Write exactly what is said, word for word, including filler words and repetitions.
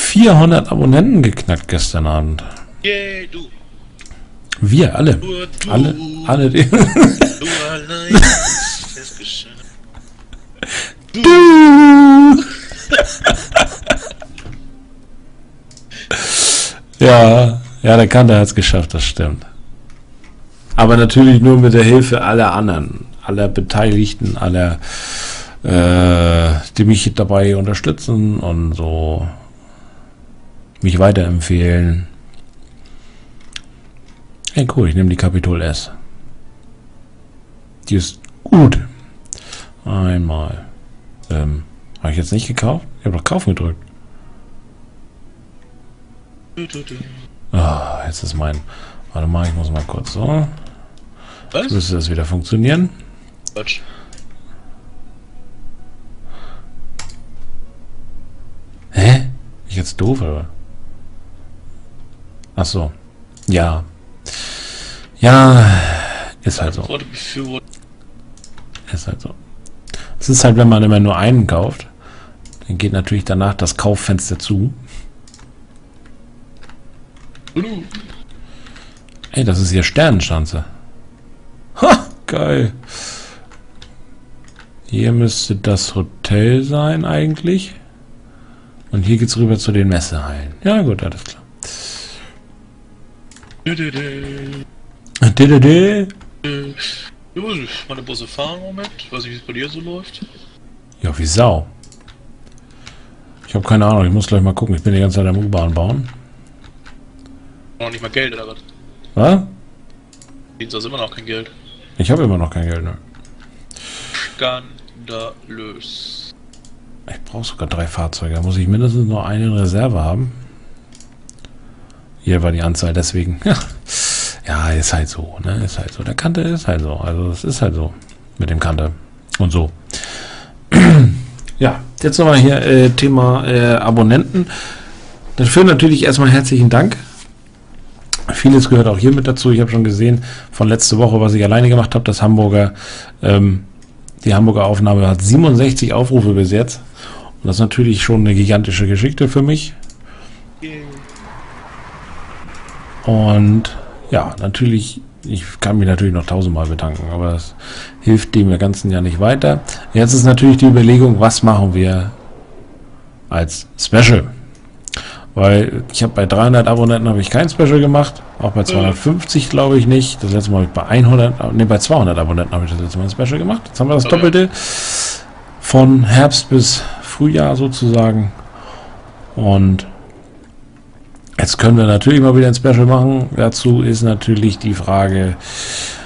vierhundert Abonnenten geknackt gestern Abend. Yeah, du. Wir, alle. Nur du. Alle, alle. Die Du allein hast es geschafft. Du. Ja, ja, der Kanter hat es geschafft, das stimmt. Aber natürlich nur mit der Hilfe aller anderen, aller Beteiligten, aller, äh, die mich dabei unterstützen und so mich weiterempfehlen. Hey, cool, ich nehme die Capitol S. Die ist gut. Einmal. Ähm, habe ich jetzt nicht gekauft? Ich habe doch kaufen gedrückt. Ah, oh, jetzt ist mein... Warte mal, ich muss mal kurz so. Was? Jetzt müsste das wieder funktionieren. Quatsch. Hä? Ich jetzt doof, oder? Ach so. Ja. Ja, ist halt so. Ist halt so. Es ist halt, wenn man immer nur einen kauft, dann geht natürlich danach das Kauffenster zu. Ey, das ist hier Sternenschanze. Ha, geil. Hier müsste das Hotel sein eigentlich. Und hier geht's rüber zu den Messehallen. Ja gut, alles klar. Dede. Ja, meine Busse fahren im Moment. Ich weiß nicht, wie es bei dir so läuft. Ja, wie Sau. Ich habe keine Ahnung, ich muss gleich mal gucken. Ich bin die ganze Zeit am U-Bahn bauen. Noch nicht mal Geld, oder was? Was? Dienstag immer noch kein Geld. Ich habe immer noch kein Geld, ne? Skandalös. Ich brauche sogar drei Fahrzeuge. Da muss ich mindestens noch eine in Reserve haben. Hier war die Anzahl, deswegen. Ja, ist halt so, ne? Ist halt so. Der Kante ist halt so. Also es ist halt so mit dem Kante und so. Ja, jetzt nochmal hier äh, Thema äh, Abonnenten. Dafür natürlich erstmal herzlichen Dank. Vieles gehört auch hier mit dazu. Ich habe schon gesehen von letzte Woche, was ich alleine gemacht habe, das Hamburger, ähm, die Hamburger Aufnahme hat siebenundsechzig Aufrufe bis jetzt. Und das ist natürlich schon eine gigantische Geschichte für mich. Und ja, natürlich, ich kann mich natürlich noch tausendmal bedanken, aber das hilft dem Ganzen ja nicht weiter. Jetzt ist natürlich die Überlegung, was machen wir als Special? Weil ich habe bei dreihundert Abonnenten habe ich kein Special gemacht, auch bei zweihundertfünfzig glaube ich nicht. Das letzte Mal habe ich bei hundert, ne, bei zweihundert Abonnenten habe ich das letzte Mal ein Special gemacht. Jetzt haben wir das Okay. Doppelte von Herbst bis Frühjahr sozusagen. Und jetzt können wir natürlich mal wieder ein Special machen. Dazu ist natürlich die Frage,